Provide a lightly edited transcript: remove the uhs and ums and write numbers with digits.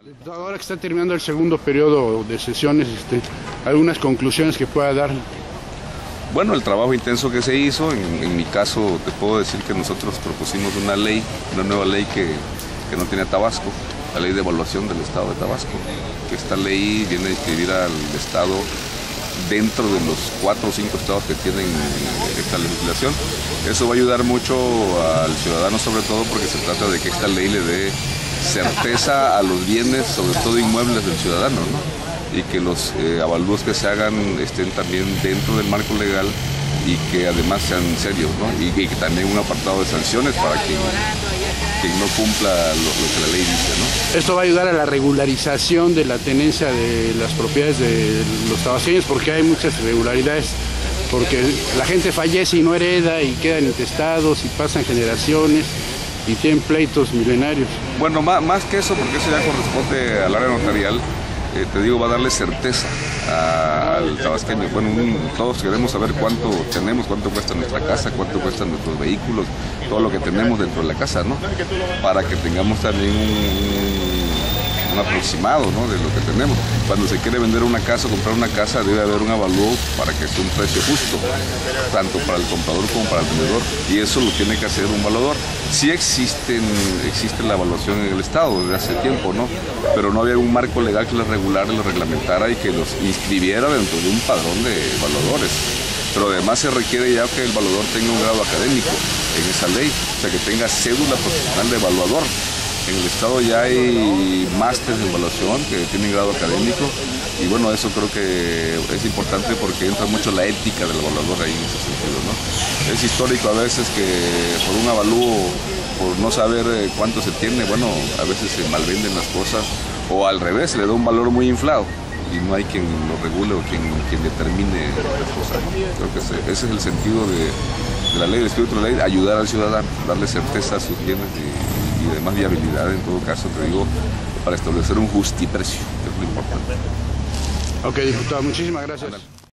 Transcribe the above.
Ahora que está terminando el segundo periodo de sesiones, algunas conclusiones que pueda dar. Bueno, el trabajo intenso que se hizo, en mi caso te puedo decir que nosotros propusimos una nueva ley que no tiene Tabasco, la ley de evaluación del Estado de Tabasco. Esta ley viene a inscribir al Estado dentro de los 4 o 5 estados que tienen esta legislación. Eso va a ayudar mucho al ciudadano, sobre todo porque se trata de que esta ley le dé certeza a los bienes, sobre todo inmuebles del ciudadano, ¿no? Y que los avalúos que se hagan estén también dentro del marco legal y que además sean serios, ¿no? Y que también un apartado de sanciones para quien no cumpla lo que la ley dice, ¿no? Esto va a ayudar a la regularización de la tenencia de las propiedades de los tabasqueños, porque hay muchas irregularidades, porque la gente fallece y no hereda y quedan intestados y pasan generaciones y tienen pleitos milenarios. Bueno, más que eso, porque eso ya corresponde al área notarial, te digo, va a darle certeza al tabasqueño. Bueno, todos queremos saber cuánto tenemos, cuánto cuesta nuestra casa, cuánto cuestan nuestros vehículos, todo lo que tenemos dentro de la casa, ¿no? Para que tengamos también un aproximado, ¿no?, de lo que tenemos. Cuando se quiere vender una casa o comprar una casa, debe haber un avalúo para que sea un precio justo, tanto para el comprador como para el vendedor, y eso lo tiene que hacer un valuador. Sí existe la evaluación en el Estado desde hace tiempo, ¿no?, pero no había un marco legal que los regulara, los reglamentara y que los inscribiera dentro de un padrón de evaluadores. Pero además se requiere ya que el evaluador tenga un grado académico en esa ley, o sea, que tenga cédula profesional de evaluador. En el Estado ya hay másteres de evaluación que tienen grado académico, y bueno, eso creo que es importante porque entra mucho la ética del evaluador ahí en ese sentido, ¿no? Es histórico a veces que por un avalúo, por no saber cuánto se tiene, bueno, a veces se malvenden las cosas, o al revés, se le da un valor muy inflado y no hay quien lo regule o quien determine las cosas, ¿no? Creo que ese es el sentido de la ley, el espíritu de la ley, ayudar al ciudadano, darle certeza a sus bienes y además viabilidad, en todo caso, te digo, para establecer un justiprecio, que es lo importante. Ok, diputado, muchísimas gracias.